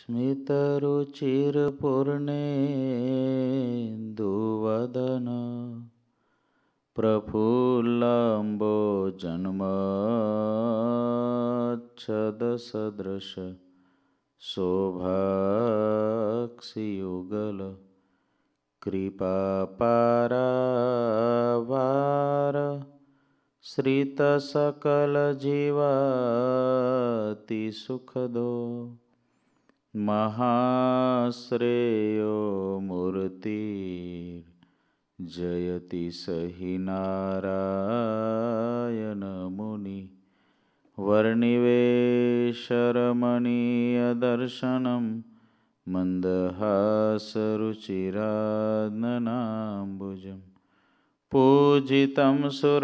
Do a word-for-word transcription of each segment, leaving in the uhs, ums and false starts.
स्मितरुचिरपूर्णेन्दुवदन प्रफुल्लम्बोजन्मच्छदसदृश शोभाक्षियुगल कृपापारावार श्रितसकलजीवाति सुखदो महाश्रेयो मूर्ति जयति सहि नारायण मुनि वर्णिवेशरमणीयदर्शनं मन्दहासरुचिराननाम्बुजम् पूजितं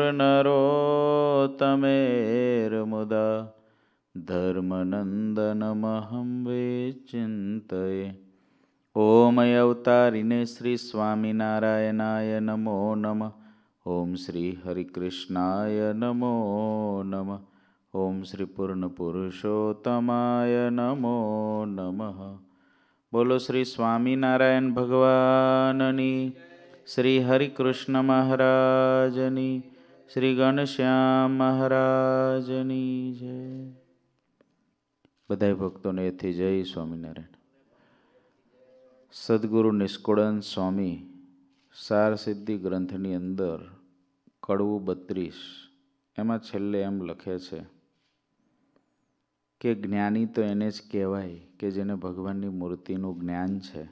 सुरनरोत्तमेर्मुदा धर्मनन्दनमहं विचिन्तये। ओम अवतारिणे श्री स्वामिनारायणाय नमो नमः। ओम श्री हरिकृष्णाय नमो नमः। ओम श्री पूर्ण पुरुषोत्तमाय नमो नमः। बोलो श्री स्वामिनारायण भगवाननी, श्री हरिकृष्ण महाराजनी, श्री घनश्याम महाराजनी जय। बधाई भक्तों ने थी जय स्वामिनारायण। सद्गुरु निष्कुळानंद स्वामी सार सिद्धि ग्रंथनी अंदर कड़वू बत्रीस एमां छेल्ले एम लखे छे के ज्ञानी तो एने ज कहेवाय के जेने भगवाननी मूर्तिनुं ज्ञान छे।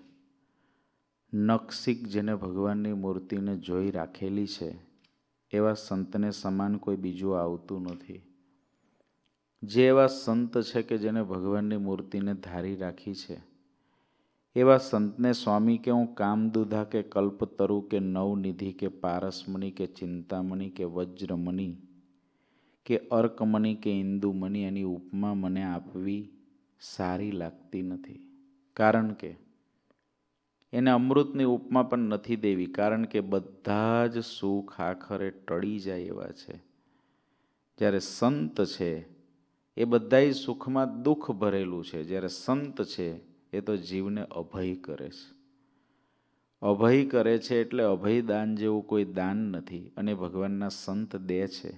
नक्षिक जेने भगवाननी मूर्तिने जोई राखेली छे एवा संतने समान कोई बीजું आवतुं नथी। जे एवा संत छे के जेने भगवाननी मूर्तिने धारी राखी छे एवा संतने स्वामी के हूँ कामदूधा के कल्पतरु के नवनिधि के पारसमणि के चिंतामणि के वज्रमणि के अर्कमणि के इंदुमणि एनी उपमा मने आपवी सारी लागती नथी। कारण के एने अमृतनी उपमा पण नथी देवी, कारण के बधा ज सुख आखरे टળી जाय एवा छे। ज्यारे संत छे ए बधाय सुखमां दुख भरेલું છે। ज्यारे संत छे ए तो जीवने अभय करे छे। अभय करे छे एटले अभय दान जेवुं कोई दान नथी अने भगवानना संत दे छे।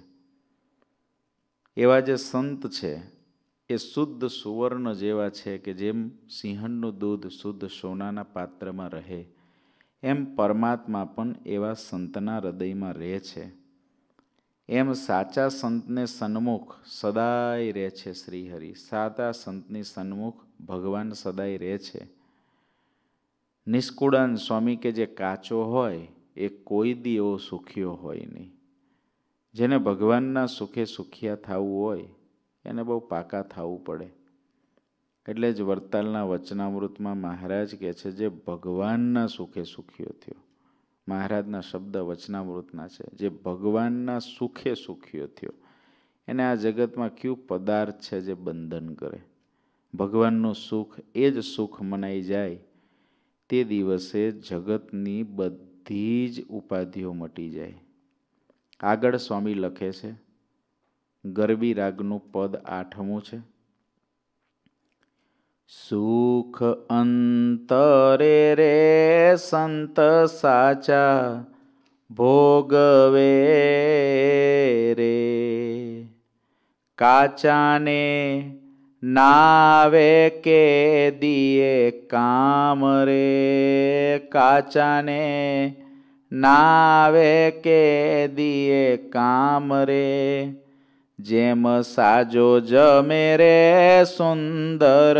एवा जे संत छे ए शुद्ध सुवर्ण जेवा छे के जेम सिंहणनुं दूध शुद्ध सोनाना पात्रमां रहे एम परमात्मा पण एवा संतना हृदयमां रहे छे। एम साचा संतने सन्मुख सदाय रहे छे श्रीहरि। साचा संतनी सन्मुख भगवान सदाय रहे छे। निष्कुळानंद स्वामी के जे काचो होय ए कोई दी एवो सुखियो होय नहीं। जेने भगवानना सुखे सुखिया थावुं होय एने बहु पाका थावुं पड़े। एटले ज वरतालना वचनामृतमां महाराज कहे छे जे भगवानना सुखे सुखियो थयो। महाराजना शब्द वचनामृतना छे। जे भगवानना सुखे सुखियो थयो एने आ जगतमां क्यू पदार्थ छे जे बंधन करे। भगवाननुं सुख ए ज सुख मनाई जाय ते दिवसे जगतनी बधी ज उपाधिओ मटी जाय। आगळ स्वामी लखे छे गरबी रागनुं पद आठमું छे। सुख अंतरे रे संत साचा भोगवे रे काचाने नावे के दिए काम रे काचाने नावे के दिए काम रे जेम साजो जमे रे सुंदर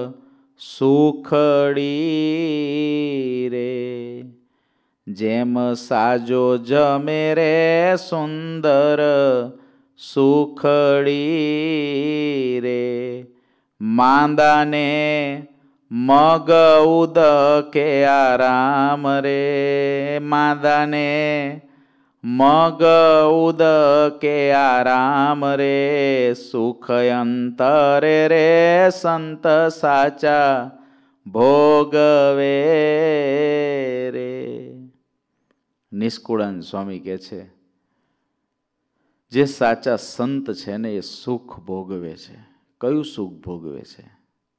सुखड़ी रे जेम साजो जमे रे सुंदर सुखड़ी रे मांदाने मग उद के आराम रे मांदाने मग उद के आराम रे सुख अंतरे रे संत साचा भोगवे रे। निष्कुळानंद स्वामी कहे छे जे साचा संत छे ने ए सुख भोगवे छे। कयुं सुख भोगवे छे?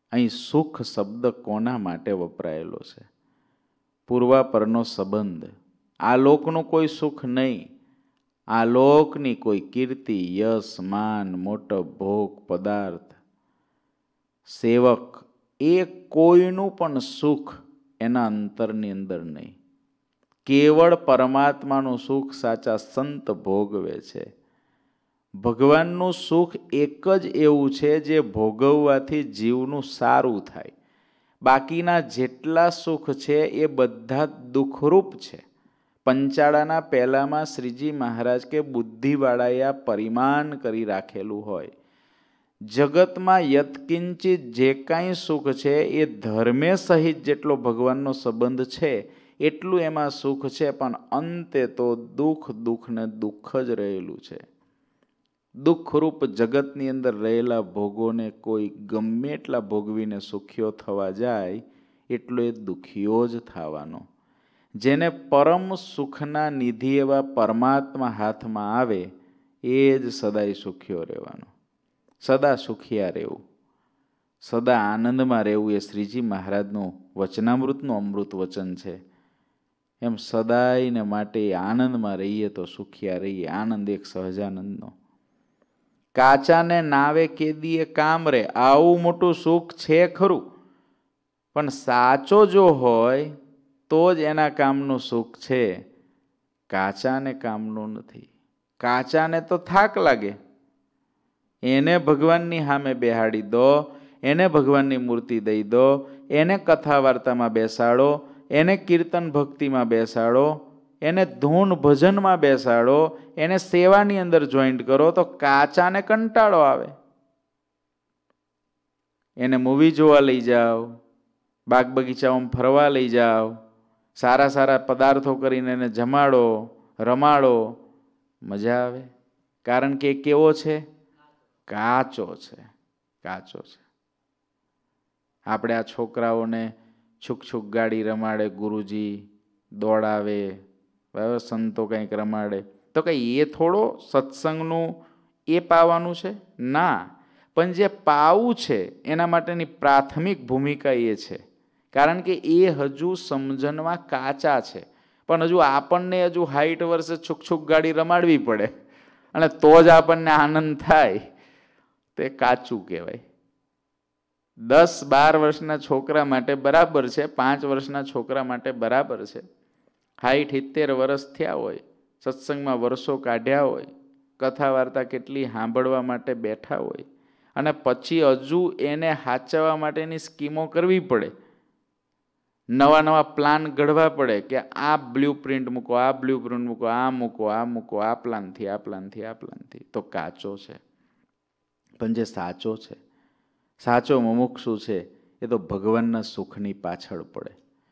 અહીં સુખ શબ્દ કોના માટે વપરાયેલો છે? પૂર્વાપરનો સંબંધ. આલોકનું કોઈ સુખ નહીં, આલોકની કોઈ કીર્તિ, યશ, માન, મોટો ભોગ, પદાર્થ, સેવક, એ કોઈનું પણ સુખ એના અંતરની અંદર નહીં. કેવળ પરમાત્માનું સુખ સાચા સંત ભોગવે છે. ભગવાનનું સુખ એક જ એવું છે જે ભોગવવાથી જીવનું સારું થાય. બાકીના જેટલા સુખ છે એ બધા દુઃખરૂપ છે. પંચાળાના પહેલામાં શ્રીજી મહારાજ કે બુદ્ધિવાળાએ આ પરિમાણ કરી રાખેલું હોય, જગતમાં યત્કિંચિત જે કાંઈ સુખ છે એ ધર્મે સહિત જેટલો ભગવાનનો સંબંધ છે એટલું એમાં સુખ છે, પણ અંતે તો દુઃખ દુઃખ ને દુઃખ જ રહેલું છે. દુઃખરૂપ જગતની અંદર રહેલા ભોગોને કોઈ ગમે એટલા ભોગવીને સુખીઓ થવા જાય એટલો એ દુઃખીઓ જ થવાનો. જેને પરમ સુખના નિધિ એવા પરમાત્મા હાથમાં આવે એ જ સદાય સુખીઓ રહેવાનો. સદા સુખિયા રહેવું, સદા આનંદમાં રહેવું એ શ્રીજી મહારાજનું વચનામૃતનું અમૃત વચન છે. એમ સદાયને માટે આનંદમાં રહીએ તો સુખિયા રહીએ. આનંદ એક સહજાનંદનો. કાચાને નાવે કેદીએ કામ રે, આવું મોટું સુખ છે ખરું, પણ સાચો જો હોય તો જ એના કામનું સુખ છે. કાચાને કામનું નથી. કાચાને તો થાક લાગે, એને ભગવાનની સામે બેહાડી દો, એને ભગવાનની મૂર્તિ દઈ દો, એને કથા વાર્તામાં બેસાડો, એને કીર્તન ભક્તિમાં બેસાડો, એને ધૂન ભજનમાં બેસાડો, એને સેવાની અંદર જોઈન્ટ કરો તો કાચાને કંટાળો આવે. એને મૂવી જોવા લઈ જાઓ, બાગ બગીચાઓમાં ફરવા લઈ જાઓ, સારા સારા પદાર્થો કરીને એને જમાડો, રમાડો, મજા આવે. કારણ કે કેવો છે? કાચો છે. કાચો છે. આપણે આ છોકરાઓને છુક છુક ગાડી રમાડે, ગુરુજી દોડાવે, બરાબર, સંતો કંઈક રમાડે, તો કંઈ એ થોડો સત્સંગનું એ પાવાનું છે? ના. પણ જે પાવું છે એના માટેની પ્રાથમિક ભૂમિકા એ છે. કારણ કે એ હજુ સમજણમાં કાચા છે. પણ હજુ આપણને હજુ હાઈટ વર્ષે છુક છુક ગાડી રમાડવી પડે અને તો જ આપણને આનંદ થાય, તો એ કાચું કહેવાય. દસ બાર વર્ષના છોકરા માટે બરાબર છે, પાંચ વર્ષના છોકરા માટે બરાબર છે. હાઈટ સિત્તેર વર્ષ થયા હોય, સત્સંગમાં વર્ષો કાઢ્યા હોય, કથા વાર્તા કેટલી સાંભળવા માટે બેઠા હોય, અને પછી હજુ એને સાચવવા માટેની સ્કીમો કરવી પડે, નવા નવા પ્લાન ઘડવા પડે કે આ બ્લુ પ્રિન્ટ મૂકો, આ બ્લુ પ્રિન્ટ મૂકો, આ મૂકો, આ મૂકો, આ પ્લાનથી આ પ્લાનથી આ પ્લાનથી, તો કાચો છે. પણ જે સાચો છે, સાચો મુમુક્ષુ છે, એ તો ભગવાનના સુખની પાછળ પડે,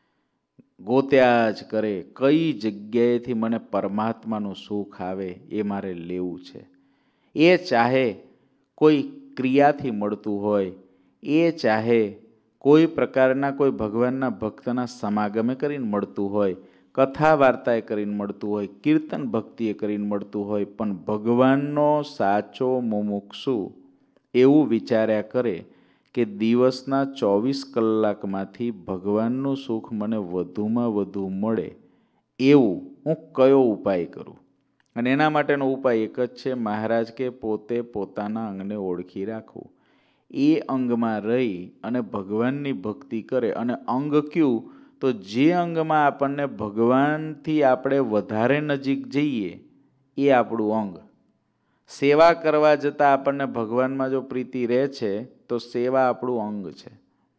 ગોત્યા જ કરે. કઈ જગ્યાએથી મને પરમાત્માનું સુખ આવે એ મારે લેવું છે. એ ચાહે કોઈ ક્રિયાથી મળતું હોય, એ ચાહે કોઈ પ્રકારના કોઈ ભગવાનના ભક્તના સમાગમે કરીને મળતું હોય, કથા વાર્તાએ કરીને મળતું હોય, કીર્તન ભક્તિએ કરીને મળતું હોય, પણ ભગવાનનો સાચો મુમુક્ષુ એવું વિચાર્યા કરે કે દિવસના ચોવીસ કલાકમાંથી ભગવાનનું સુખ મને વધુમાં વધુ મળે એવું હું કયો ઉપાય કરું? અને એના માટેનો ઉપાય એક જ છે. મહારાજ કે પોતે પોતાના અંગને ઓળખી રાખવું. એ અંગમાં રહી અને ભગવાનની ભક્તિ કરે. અને અંગ કયું? તો જે અંગમાં આપણને ભગવાનથી આપણે વધારે નજીક જઈએ એ આપણું અંગ. સેવા કરવા જતાં આપણને ભગવાનમાં જો પ્રીતિ રહે છે તો સેવા આપણું અંગ છે.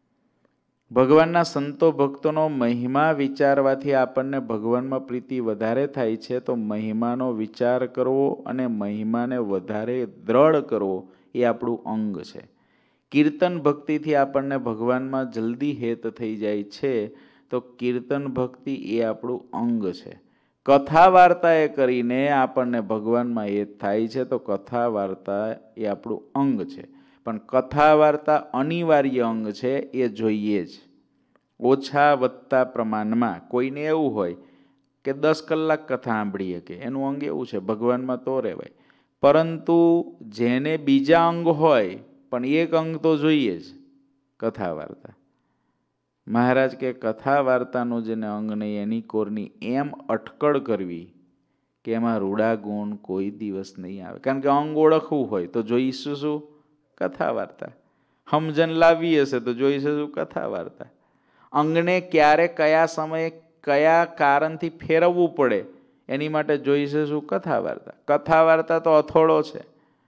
ભગવાનના સંતો ભક્તોનો મહિમા વિચારવાથી આપણને ભગવાનમાં પ્રીતિ વધારે થાય છે, તો મહિમાનો વિચાર કરવો અને મહિમાને વધારે દ્રઢ કરવો એ આપણું અંગ છે. કીર્તન ભક્તિથી આપણને ભગવાનમાં જલ્દી હેત થઈ જાય છે, તો કીર્તન ભક્તિ એ આપણું અંગ છે. કથા વાર્તા એ કરીને આપણને ભગવાનમાં હેત થાય છે, તો કથા વાર્તા એ આપણું અંગ છે. પણ કથા વાર્તા અનિવાર્ય અંગ છે, એ જોઈએ જ. ઓછા વધતા પ્રમાણમાં કોઈને એવું હોય કે દસ કલાક કથા સાંભળીએ કે એનું અંગ એવું છે, ભગવાનમાં તો રહેવાય. પરંતુ જેને બીજા અંગ હોય પણ એક અંગ તો જોઈએ જ, કથા વાર્તા. મહારાજ કે કથા વાર્તાનું જેને અંગ નહીં એની કોરની એમ અટકળ કરવી કે એમાં રૂડા ગુણ કોઈ દિવસ નહીં આવે. કારણ કે અંગ ઓળખવું હોય તો જોઈશું શું? કથા વાર્તા. સમજણ લાવી હશે તો જોઈશું શું? કથા વાર્તા. અંગને ક્યારે કયા સમયે કયા કારણથી ફેરવવું પડે એની માટે જોઈશે શું? કથા વાર્તા. કથા વાર્તા તો અથોડો છે.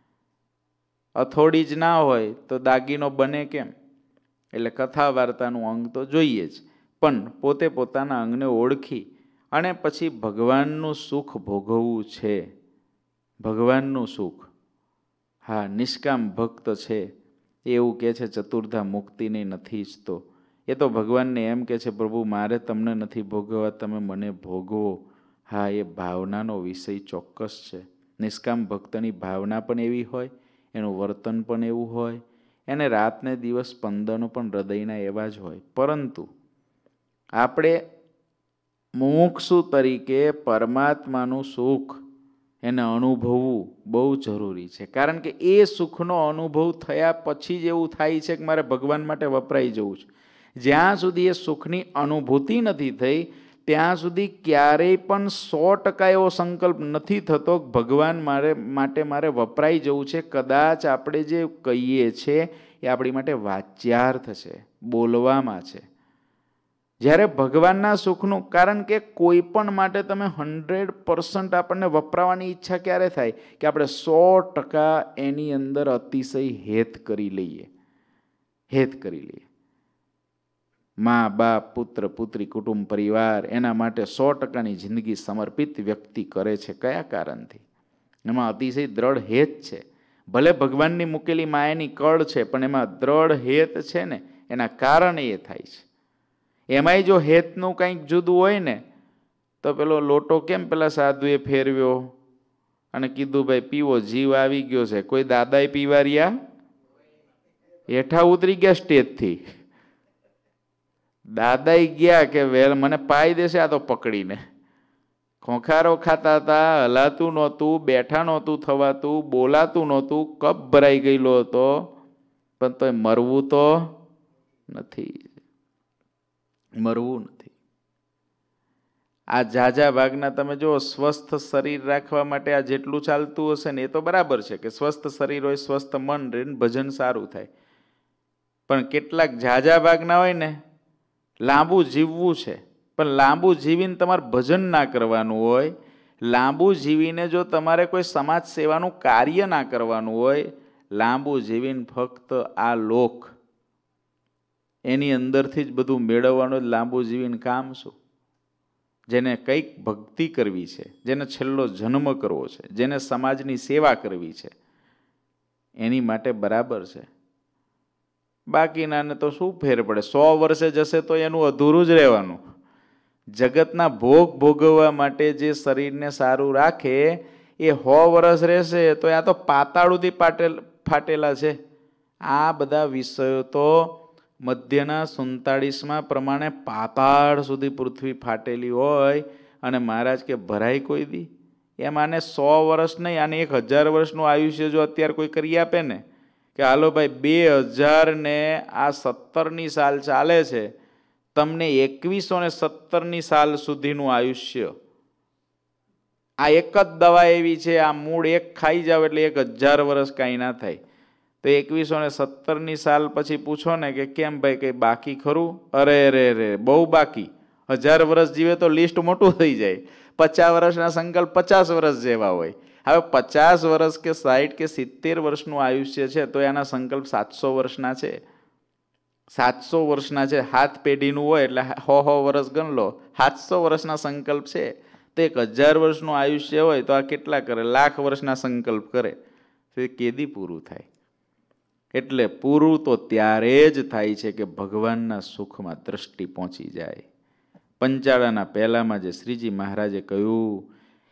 અથોડી જ ના હોય તો દાગીનો બને કેમ? એટલે કથા વાર્તાનું અંગ તો જોઈએ જ, પણ પોતે પોતાના અંગને ઓળખી અને પછી ભગવાનનું સુખ ભોગવવું છે. ભગવાનનું સુખ. હા, નિષ્કામ ભક્ત છે એવું કહે છે ચતુર્ધા મુક્તિને નથી ઈચ્છતો. એ તો ભગવાનને એમ કહે છે પ્રભુ મારે તમને નથી ભોગવવા, તમે મને ભોગવો. હા, એ ભાવનાનો વિષય ચોક્કસ છે. નિષ્કામ ભક્તની ભાવના પણ એવી હોય, એનું વર્તન પણ એવું હોય, એને રાતને દિવસ સ્પંદનો પણ હૃદયના એવા જ હોય. પરંતુ આપણે મુમુક્ષુ તરીકે પરમાત્માનું સુખ એને અનુભવવું બહુ જરૂરી છે. કારણ કે એ સુખનો અનુભવ થયા પછી જ એવું થાય છે કે મારે ભગવાન માટે વપરાઈ જવું છે. જ્યાં સુધી એ સુખની અનુભૂતિ નથી થઈ ત્યાં સુધી ક્યારેય પણ સો ટકા એવો સંકલ્પ નથી થતો ભગવાન મારે માટે મારે વપરાઈ જવું છે. કદાચ આપણે જે કહીએ છીએ એ આપણી માટે વાચ્યાર્થ છે, બોલવામાં છે. જ્યારે ભગવાનના સુખનું, કારણ કે કોઈ પણ માટે તમે હંડ્રેડ પર્સન્ટ આપણને વપરાવાની ઈચ્છા ક્યારે થાય કે આપણે સો ટકા એની અંદર અતિશય હેત કરી લઈએ. હેત કરી લઈએ. મા બાપ, પુત્ર પુત્રી, કુટુંબ પરિવાર, એના માટે સો ટકાની જિંદગી સમર્પિત વ્યક્તિ કરે છે. કયા કારણથી? એમાં અતિશય દ્રઢ હેત છે. ભલે ભગવાનની મૂકેલી માયાની કળ છે, પણ એમાં દ્રઢ હેત છે ને, એના કારણે એ થાય છે. એમાંય જો હેતનું કંઈક જુદું હોય ને તો પેલો લોટો કેમ પેલા સાધુએ ફેરવ્યો અને કીધું ભાઈ પીવો, જીવ આવી ગયો છે. કોઈ દાદાએ પીવાર્યા? હેઠા ઉતરી ગયા સ્ટેજથી. દાદાએ ગયા કે વેલ મને પાઈ દેશે આ તો પકડીને. ખોખારો ખાતા હતા, હલાતું નહોતું, બેઠા નહોતું થવાતું, બોલાતું નહોતું, કપ ભરાઈ ગયેલો હતો, પણ તોય મરવું તો નથી. મરવું નથી. આ ઝાઝા ભાગના તમે જો સ્વસ્થ શરીર રાખવા માટે આ જેટલું ચાલતું હશે ને એ તો બરાબર છે કે સ્વસ્થ શરીર હોય, સ્વસ્થ મન રહે, ભજન સારું થાય. પણ કેટલાક ઝાઝા ભાગના હોય ને, લાંબુ જીવવું છે પણ લાંબુ જીવીને તમારે ભજન ના કરવાનું હોય, લાંબુ જીવીને જો તમારે કોઈ સમાજ સેવાનું કાર્ય ના કરવાનું હોય, લાંબુ જીવીને ફક્ત આ લોક એની અંદરથી જ બધું મેળવવાનું, લાંબુ જીવીને કામ શું? જેને કંઈક ભક્તિ કરવી છે, જેને છેલ્લો જન્મ કરવો છે, જેને સમાજની સેવા કરવી છે, એની માટે બરાબર છે. બાકીનાને તો શું ફેર પડે? સો વર્ષે જશે તો એનું અધૂરું જ રહેવાનું. જગતના ભોગ ભોગવવા માટે જે શરીરને સારું રાખે એ સો વર્ષ રહેશે તો આ તો પાતાળુથી પાટેલ ફાટેલા છે. આ બધા વિષયો તો મધ્યના સુડતાળીસમાં પ્રમાણે પાતાળ સુધી પૃથ્વી ફાટેલી હોય અને મહારાજ કે ભરાય કોઈ દી? એમ આને સો વર્ષ નહીં, આને એક હજાર વર્ષનું આયુષ્ય જો અત્યારે કોઈ કરી આપે ને કે હાલો ભાઈ બે હજાર ને આ સત્તરની સાલ ચાલે છે, તમને એકવીસો ને સત્તરની સાલ સુધીનું આયુષ્ય, આ એક જ દવા એવી છે, આ મૂળ એક ખાઈ જાવ એટલે એક હજાર વર્ષ કાંઈ ના થાય. તો એકવીસો ને સત્તરની સાલ પછી પૂછો ને કે કેમ ભાઈ કંઈ બાકી ખરું? અરે રે રે બહુ બાકી. હજાર વર્ષ જીવે તો લિસ્ટ મોટું થઈ જાય. પચાસ વર્ષના સંકલ્પ પચાસ વર્ષ જેવા હોય. હવે પચાસ વર્ષ કે સાઠ કે સિત્તેર વર્ષનું આયુષ્ય છે તો એના સંકલ્પ સાતસો વર્ષના છે. સાતસો વર્ષના છે. હાથ પેઢીનું હોય એટલે હો હો વર્ષ ગણ લો, સાતસો વર્ષના સંકલ્પ છે. તો એક હજાર વર્ષનું આયુષ્ય હોય તો આ કેટલા કરે? લાખ વર્ષના સંકલ્પ કરે. તો એ કેદી પૂરું થાય? એટલે પૂરું તો ત્યારે જ થાય છે કે ભગવાનના સુખમાં દ્રષ્ટિ પહોંચી જાય. પંચાળાના પહેલામાં જે શ્રીજી મહારાજે કહ્યું,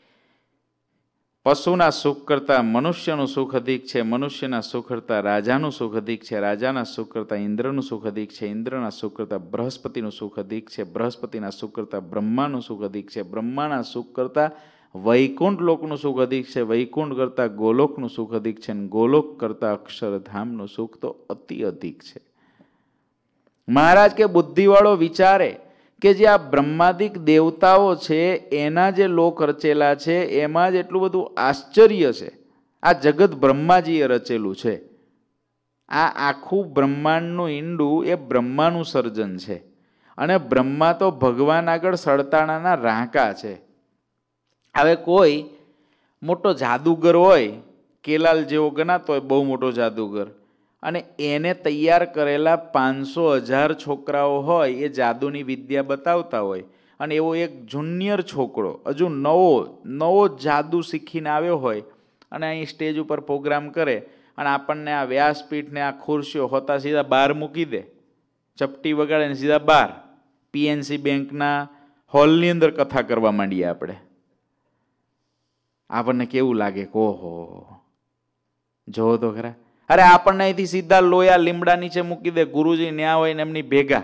પશુના સુખ કરતાં મનુષ્યનું સુખ અધિક છે, મનુષ્યના સુખ કરતાં રાજાનું સુખ અધિક છે, રાજાના સુખ કરતાં ઇન્દ્રનું સુખ અધિક છે, ઇન્દ્રના સુખ કરતાં બૃહસ્પતિનું સુખ અધિક છે, બૃહસ્પતિના સુખ કરતાં બ્રહ્માનું સુખ અધિક છે, બ્રહ્માના સુખ કરતાં વૈકુંઠ લોકનું સુખ અધિક છે, વૈકુંઠ કરતાં ગોલોકનું સુખ અધિક છે, અને ગોલોક કરતાં અક્ષરધામનું સુખ તો અતિ અધિક છે. મહારાજ કે બુદ્ધિવાળો વિચારે કે જે આ બ્રહ્માદિક દેવતાઓ છે એના જે લોક રચેલા છે એમાં જ એટલું બધું આશ્ચર્ય છે. આ જગત બ્રહ્માજીએ રચેલું છે. આ આખું બ્રહ્માંડનું ઈંડું એ બ્રહ્માનું સર્જન છે. અને બ્રહ્મા તો ભગવાન આગળ સળતાણાના રાંકા છે. હવે કોઈ મોટો જાદુગર હોય, કેલાલ જેવો ગણાતો હોય, બહુ મોટો જાદુગર, અને એને તૈયાર કરેલા પાંચસો હજાર છોકરાઓ હોય એ જાદુની વિદ્યા બતાવતા હોય, અને એવો એક જુનિયર છોકરો હજુ નવો નવો જાદુ શીખીને આવ્યો હોય અને અહીં સ્ટેજ ઉપર પ્રોગ્રામ કરે અને આપણને આ વ્યાસપીઠને આ ખુરશીઓ હોતા સીધા બહાર મૂકી દે, ચપટી વગાડે ને સીધા બહાર પીએનસી બેંકના હોલની અંદર કથા કરવા માંડીએ આપણે. આપણને કેવું લાગે કે ઓહો, જોવો તો ખરા. અરે આપણને અહીંથી સીધા લોયા લીમડા નીચે મૂકી દે, ગુરુજી ન્યા હોય ને એમની ભેગા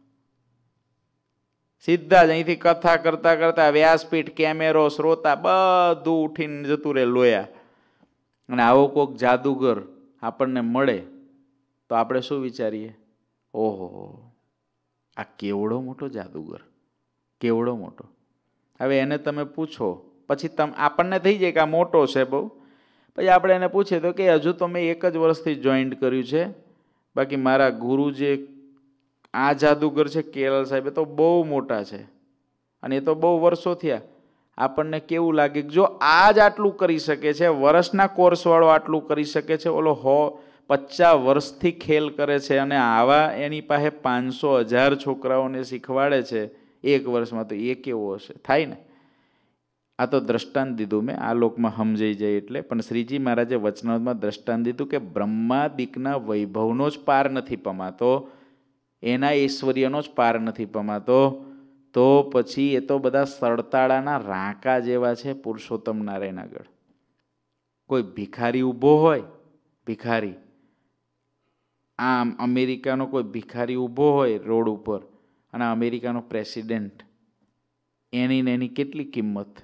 સીધા જ અહીંથી કથા કરતા કરતા વ્યાસપીઠ, કેમેરો, શ્રોતા બધું ઉઠીને જતું રહે લોયા. અને આવો કોઈક જાદુગર આપણને મળે તો આપણે શું વિચારીએ? ઓહો, આ કેવડો મોટો જાદુગર, કેવડો મોટો. હવે એને તમે પૂછો, પછી તમે આપણને થઈ જાય કે આ મોટો છે બહુ. પછી આપણે એને પૂછીએ તો કે હજુ તો મેં એક જ વર્ષથી જોઈન્ટ કર્યું છે, બાકી મારા ગુરુ જે આ જાદુગર છે કેલાલ સાહેબ એ તો બહુ મોટા છે અને એ તો બહુ વર્ષો થયા. આપણને કેવું લાગે કે જો આ જ આટલું કરી શકે છે, વર્ષના કોર્સવાળો આટલું કરી શકે છે, ઓલો હો પચાસ વર્ષથી ખેલ કરે છે અને આવા એની પાસે પાંચસો હજાર છોકરાઓને શીખવાડે છે એક વર્ષમાં, તો એ કેવો હશે? થાય ને. આ તો દ્રષ્ટાંત દીધું મેં, આ લોકમાં સમજાઈ જાય એટલે. પણ શ્રીજી મહારાજે વચનામૃતમાં દ્રષ્ટાંત દીધું કે બ્રહ્માદિકના વૈભવનો જ પાર નથી પમાતો, એના ઐશ્વર્યનો જ પાર નથી પમાતો, તો પછી એ તો બધા સળતાળાના રાંકા જેવા છે પુરુષોત્તમ નારાયણ આગળ. કોઈ ભિખારી ઊભો હોય, ભિખારી, આમ અમેરિકાનો કોઈ ભિખારી ઊભો હોય રોડ ઉપર, અને અમેરિકાનો પ્રેસિડેન્ટ, એની ને એની કેટલી કિંમત,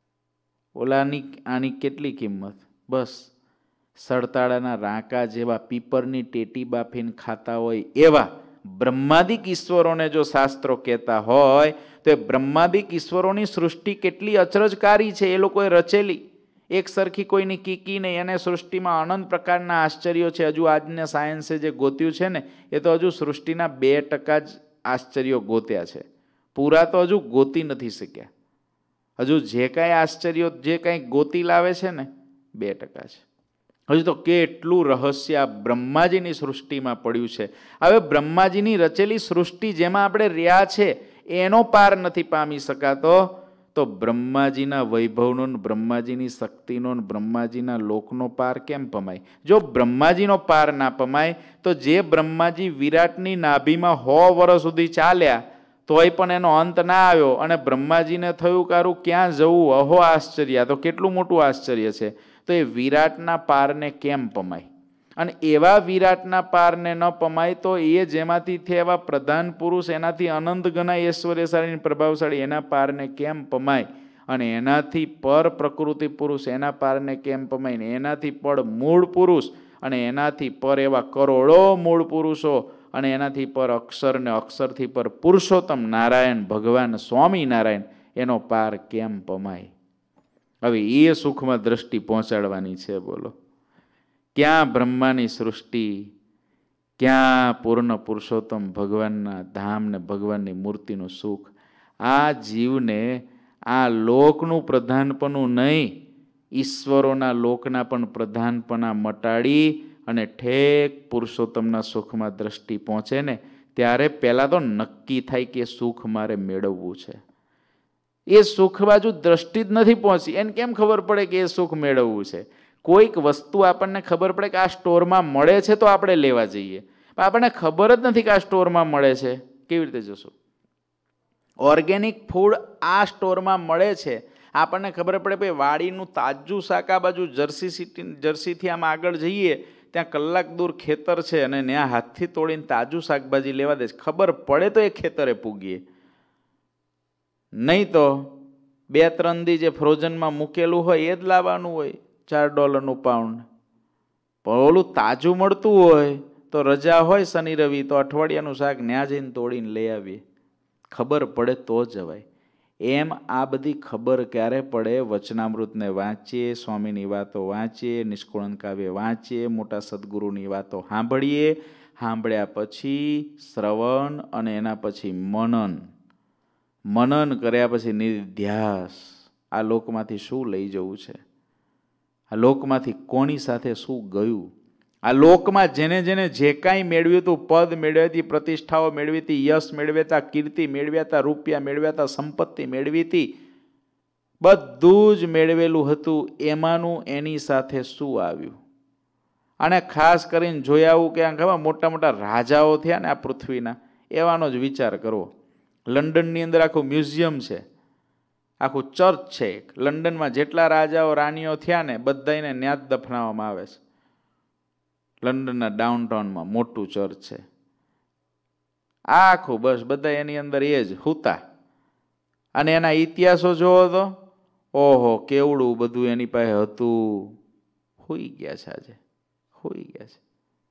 ઓલાની આની કેટલી કિંમત? બસ સળતાળાના રાંકા જેવા, પીપરની ટેટી બાફીને ખાતા હોય એવા બ્રહ્માદિક ઈશ્વરોને જો શાસ્ત્રો કહેતા હોય તો એ બ્રહ્માદિક ઈશ્વરોની સૃષ્ટિ કેટલી અચરજકારી છે, એ લોકોએ રચેલી. એક સરખી કોઈની કીકી નહીં, એને સૃષ્ટિમાં અનંત પ્રકારના આશ્ચર્યો છે. હજુ આજના સાયન્સે જે ગોત્યું છે ને એ તો હજુ સૃષ્ટિના બે ટકા જ આશ્ચર્યો ગોત્યા છે, પૂરા તો હજુ ગોતી નથી શક્યા. હજુ જે કાંઈ આશ્ચર્યો જે કાંઈ ગોતી લાવે છે ને બે ટકા છે. હજુ તો કેટલું રહસ્ય આ બ્રહ્માજીની સૃષ્ટિમાં પડ્યું છે. હવે બ્રહ્માજીની રચેલી સૃષ્ટિ જેમાં આપણે રહ્યા છે એનો પાર નથી પામી શકાતો, તો બ્રહ્માજીના વૈભવનો, બ્રહ્માજીની શક્તિનો, બ્રહ્માજીના લોકનો પાર કેમ પમાય? જો બ્રહ્માજીનો પાર ના પમાય તો જે બ્રહ્માજી વિરાટની નાભીમાં સો વર્ષ સુધી ચાલ્યા તોય પણ એનો અંત ના આવ્યો, અને બ્રહ્માજીને થયું કારું ક્યાં જવું, અહો આશ્ચર્ય, તો કેટલું મોટું આશ્ચર્ય છે. તો એ વિરાટના પારને કેમ પમાય? અને એવા વિરાટના પારને ન પમાય તો એ જેમાંથી થયા એવા પ્રધાન પુરુષ, એનાથી અનંત ગણા ઐશ્વર્યશાળી પ્રભાવશાળી, એના પારને કેમ પમાય? અને એનાથી પર પ્રકૃતિ પુરુષ, એના પારને કેમ પમાય? ને એનાથી પર મૂળ પુરુષ, અને એનાથી પર એવા કરોડો મૂળ પુરુષો, અને એનાથી પર અક્ષર, ને અક્ષરથી પર પુરુષોત્તમ નારાયણ ભગવાન સ્વામિનારાયણ, એનો પાર કેમ પમાય? હવે એ સુખમાં દ્રષ્ટિ પહોંચાડવાની છે. બોલો, ક્યાં બ્રહ્માની સૃષ્ટિ, ક્યાં પૂર્ણ પુરુષોત્તમ ભગવાનના ધામ ને ભગવાનની મૂર્તિનું સુખ. આ જીવને આ લોકનું પ્રધાનપણું નહીં, ઈશ્વરોના લોકના પણ પ્રધાનપણા મટાડી અને ઠેક પુરુષોત્તમના સુખમાં દ્રષ્ટિ પહોંચે ને ત્યારે પહેલાં તો નક્કી થાય કે સુખ મારે મેળવવું છે. એ સુખ બાજુ દ્રષ્ટિ જ નથી પહોંચી, એને કેમ ખબર પડે કે એ સુખ મેળવવું છે? કોઈક વસ્તુ આપણને ખબર પડે કે આ સ્ટોરમાં મળે છે તો આપણે લેવા જઈએ, પણ આપણને ખબર જ નથી કે આ સ્ટોરમાં મળે છે, કેવી રીતે જશું? ઓર્ગેનિક ફૂડ આ સ્ટોરમાં મળે છે, આપણને ખબર પડે ભાઈ વાડીનું તાજું શાક આ બાજુ જર્સી સિટી, જર્સીથી આમ આગળ જઈએ ત્યાં કલાક દૂર ખેતર છે અને ત્યાં હાથથી તોડીને તાજું શાકભાજી લેવા દે છે. ખબર પડે તો એ ખેતરે પૂગીએ, નહીં તો બે ત્રણ દી જે ફ્રોઝનમાં મૂકેલું હોય એ જ લાવવાનું હોય, ચાર ડોલરનું પાઉન્ડ. પણ ઓલું તાજું મળતું હોય તો રજા હોય શનિ રવિ તો અઠવાડિયાનું શાક ન્યા જઈને તોડીને લઈ આવીએ, ખબર પડે તો જવાય. એમ આ બધી ખબર ક્યારે પડે? વચનામૃતને વાંચીએ, સ્વામીની વાતો વાંચીએ, નિષ્કુળન કાવ્ય વાંચીએ, મોટા સદગુરુની વાતો સાંભળીએ, સાંભળ્યા પછી શ્રવણ અને એના પછી મનન, મનન કર્યા પછી નિધ્યાસ. આ લોકમાંથી શું લઈ જવું છે? આ લોકમાંથી કોની સાથે શું ગયું? આ લોકમાં જેને જેને જે કાંઈ મેળવ્યું હતું, પદ મેળવી હતી, પ્રતિષ્ઠાઓ મેળવી હતી, યશ મેળવ્યા હતા, કીર્તિ મેળવ્યા હતા, રૂપિયા મેળવ્યા હતા, સંપત્તિ મેળવી હતી, બધું જ મેળવેલું હતું, એમાંનું એની સાથે શું આવ્યું? અને ખાસ કરીને જોયા આવું કે ખબર મોટા મોટા રાજાઓ થયા ને આ પૃથ્વીના, એવાનો જ વિચાર કરવો. લંડનની અંદર આખું મ્યુઝિયમ છે, આખું ચર્ચ છે. લંડનમાં જેટલા રાજાઓ રાણીઓ થયા ને બધાને ન્યાજ દફનાવવામાં આવે છે. લંડનના ડાઉનટાઉનમાં મોટું ચર્ચ છે આખું, બસ બધા એની અંદર એ જ હુતા. અને એના ઇતિહાસો જોવો તો ઓહો કેવડું બધું એની પાસે હતું. હોઈ ગયા છે, આજે હોઈ ગયા છે.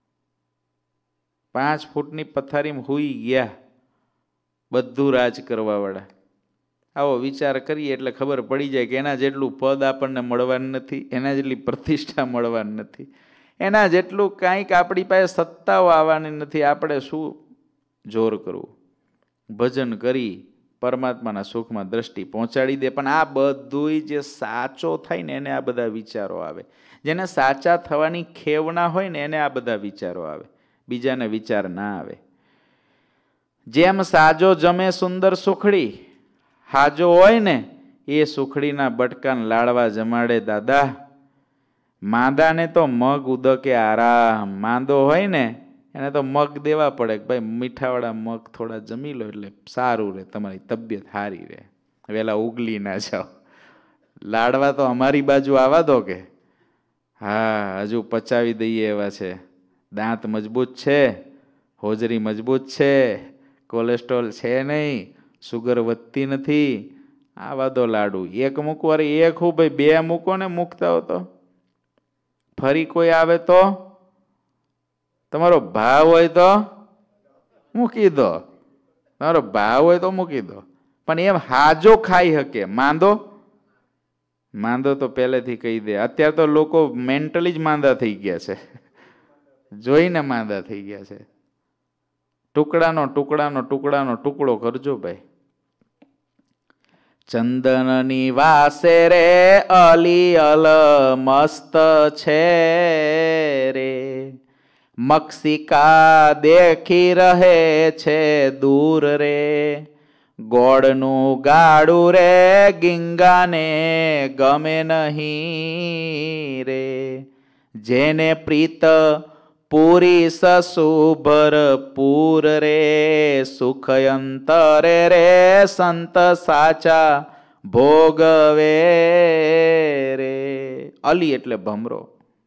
પાંચ ફૂટની પથારીમાં હોઈ ગયા બધું રાજ કરવા વાળા. આવો વિચાર કરીએ એટલે ખબર પડી જાય કે એના જેટલું પદ આપણને મળવાનું નથી, એના જેટલી પ્રતિષ્ઠા મળવાની નથી, એના જેટલું કાંઈક આપણી પાસે સત્તાઓ આવવાની નથી. આપણે શું જોર કરવું? ભજન કરી પરમાત્માના સુખમાં દ્રષ્ટિ પહોંચાડી દે. પણ આ બધું જે સાચો થાય ને એને આ બધા વિચારો આવે. જેને સાચા થવાની ખેવના હોય ને એને આ બધા વિચારો આવે, બીજાને વિચાર ના આવે. જેમ સાજો જમે સુંદર સુખડી, હાજો હોય ને એ સુખડીના બટકાને લાડવા જમાડે દાદા. માંદાને તો મગ ઉદકે આરામ. માંદો હોય ને એને તો મગ દેવા પડે કે ભાઈ મીઠાવાળા મગ થોડા જમી લો એટલે સારું રહે, તમારી તબિયત સારી રહે, વહેલા ઉગલી ના જાઓ. લાડવા તો અમારી બાજુ આવવા દો કે હા હજુ પચાવી દઈએ એવા છે. દાંત મજબૂત છે, હોજરી મજબૂત છે, કોલેસ્ટ્રોલ છે નહીં, સુગર વધતી નથી, આવા દો લાડુ. એક મૂકો, અરે એક હું ભાઈ બે મૂકો ને, મૂકતા હો તો ફરી કોઈ આવે તો તમારો ભાવ હોય તો મૂકી દો, તમારો ભાવ હોય તો મૂકી દો. પણ એમ હાજો ખાઈ શકે. માંદો માંદો તો પહેલેથી કહી દે. અત્યારે તો લોકો મેન્ટલી જ માંદા થઈ ગયા છે, જોઈને માંદા થઈ ગયા છે. ટુકડાનો ટુકડાનો ટુકડાનો ટુકડો કરજો ભાઈ. ચંદનની વાસે રે અલી અલ મસ્ત છે રે, મક્ષિકા દેખી રહે છે દૂર રે, ગોળનું ગાડું રે ગીંગાને ગમે નહીં રે, જેને પ્રીત પૂરી સસુભર પૂર રે, સુખ અંતરે રે સંત સાચા ભોગવે રે. અલી એટલે ભમરો.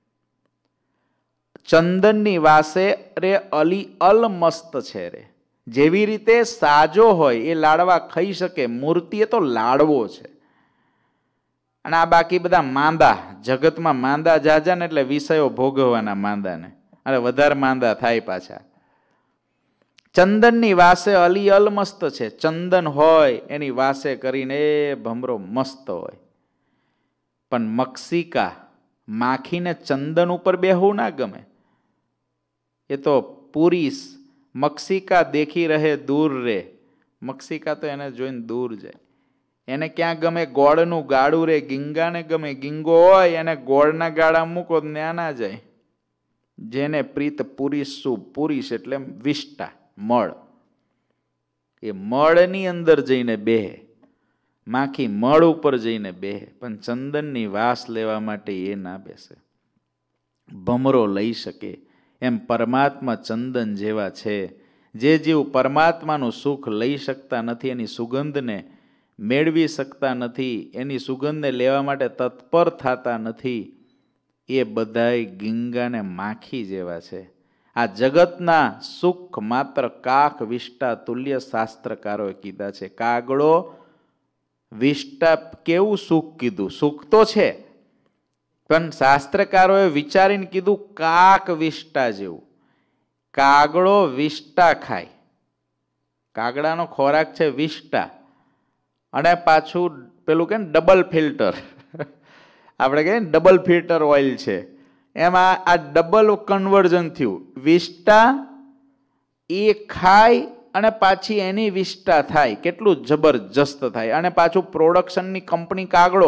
ચંદનની વાસે રે અલી અલ મસ્ત છે રે. જેવી રીતે સાજો હોય એ લાડવા ખાઈ શકે, મૂર્તિ એ તો લાડવો છે. અને આ બાકી બધા માંદા, જગતમાં માંદા જાજા ને એટલે વિષયો ભોગવવાના માંદા ને, અને વધારે માંદા થાય પાછા. ચંદનની વાસે અલી અલ મસ્ત છે. ચંદન હોય એની વાસે કરીને એ ભમરો મસ્ત હોય. પણ મક્ષિકા માખીને ચંદન ઉપર બેહવું ના ગમે. એ તો પુરીસ મક્ષિકા દેખી રહે દૂર રે. મક્ષિકા તો એને જોઈને દૂર જાય. એને ક્યાં ગમે? ગોળનું ગાડું રે. ગીંગાને ગમે. ગીંગો હોય એને ગોળના ગાળા મૂકો ત્યાં ના જાય. જેને પ્રીત પુરીસ શું? પુરીસ એટલે વિષ્ટા, મળ. એ મળની અંદર જઈને બેહે. માખી મળ ઉપર જઈને બેહે. પણ ચંદનની વાસ લેવા માટે એ ના બેસે. ભમરો લઈ શકે એમ પરમાત્મા ચંદન જેવા છે. જે જીવ પરમાત્માનું સુખ લઈ શકતા નથી, એની સુગંધને મેળવી શકતા નથી, એની સુગંધને લેવા માટે તત્પર થતા નથી, એ બધાય ગીંગાને માખી જેવા છે. આ જગતના સુખ માત્ર કાક વિષ્ટા તુલ્ય શાસ્ત્રકારોએ કીધા છે. કાગડો વિષ્ટા કેવું સુખ કીધું? સુખ તો છે, પણ શાસ્ત્રકારોએ વિચારીને કીધું કાક વિષ્ટા જેવું. કાગડો વિષ્ટા ખાય, કાગડાનો ખોરાક છે વિષ્ટા, અને પાછું પેલું કે ડબલ ફિલ્ટર આપણે કહીએ ને ડબલ ફિલ્ટર ઓઇલ છે, એમાં આ ડબલ કન્વર્ઝન થયું. વિષ્ટા એ ખાય અને પાછી એની વિષ્ટા થાય, કેટલું જબરજસ્ત થાય. અને પાછું પ્રોડક્શનની કંપની કાગડો,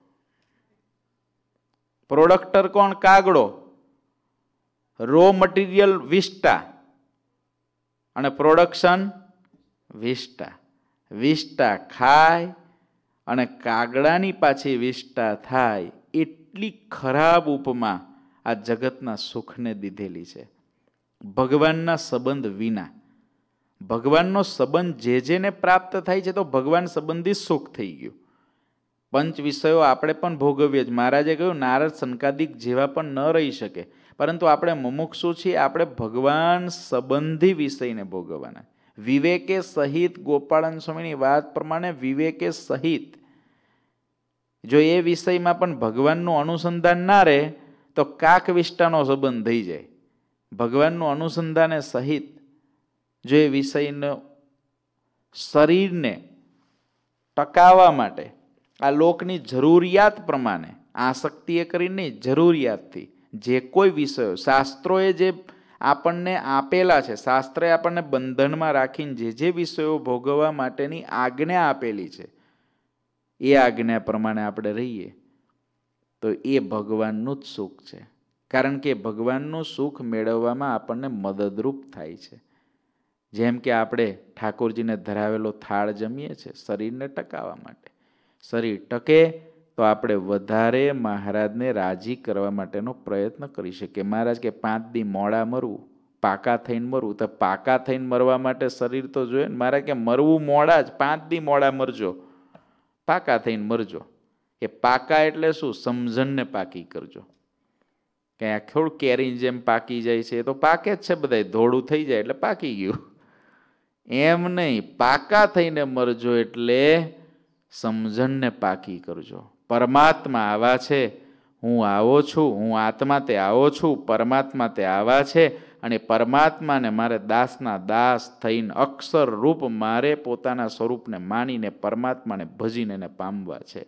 પ્રોડક્ટર કોણ? કાગડો. રો મટીરિયલ વિષ્ટા અને પ્રોડક્શન વિષ્ટા. વિષ્ટા ખાય અને કાગડાની પાછી વિષ્ટા થાય. એટલી ખરાબ ઉપમા આ જગતના સુખને દીધેલી છે ભગવાનના સંબંધ વિના. ભગવાનનો સંબંધ જે જેને પ્રાપ્ત થાય છે તો ભગવાન સંબંધી સુખ થઈ ગયું. પંચ વિષયો આપણે પણ ભોગવીએ જ. મહારાજે કહ્યું નારદ સંકાદિક જેવા પણ ન રહી શકે, પરંતુ આપણે મુમુક્ષુ છીએ, આપણે ભગવાન સંબંધી વિષયને ભોગવવાના. વિવેકે સહિત, ગોપાળન સ્વામીની વાત પ્રમાણે વિવેકે સહિત, જો એ વિષયમાં પણ ભગવાનનું અનુસંધાન ના રહે તો કાક વિષ્ટાનો સંબંધ થઈ જાય. ભગવાનનું અનુસંધાને સહિત જો એ વિષયનો શરીરને ટકાવવા માટે આ લોકની જરૂરિયાત પ્રમાણે, આસક્તિએ કરીને જરૂરિયાતથી જે કોઈ વિષયો શાસ્ત્રોએ જે આપણને આપેલા છે, શાસ્ત્રએ આપણને બંધનમાં રાખીને જે જે વિષયો ભોગવવા માટેની આજ્ઞા આપેલી છે, એ આજ્ઞા પ્રમાણે આપણે રહીએ તો એ ભગવાનનું જ સુખ છે. કારણ કે ભગવાનનું સુખ મેળવવામાં આપણને મદદરૂપ થાય છે. જેમ કે આપણે ઠાકોરજીને ધરાવેલો થાળ જમીએ છીએ શરીરને ટકાવવા માટે. શરીર ટકે તો આપણે વધારે મહારાજને રાજી કરવા માટેનો પ્રયત્ન કરી શકીએ. મહારાજ કે પાંચ દી મોડા મરવું, પાકા થઈને મરવું, તો પાકા થઈને મરવા માટે શરીર તો જોઈએ ને. મહારાજ કે મરવું મોડા જ, પાંચ દી મોડા મરજો, પાકા થઈને મરજો. એ પાકા એટલે શું? સમજણને પાકી કરજો. કે આ થોડું કેરી જેમ પાકી જાય છે તો પાકે જ છે, બધા ધોળું થઈ જાય એટલે પાકી ગયું. એમ નહીં, પાકા થઈને મરજો એટલે સમજણને પાકી કરજો. પરમાત્મા આવા છે, હું આવો છું, હું આત્મા તે આવો છું, પરમાત્મા તે આવા છે, અને પરમાત્માને મારે દાસના દાસ થઈને અક્ષર રૂપ મારે પોતાના સ્વરૂપને માનીને પરમાત્માને ભજીને એને પામવા છે.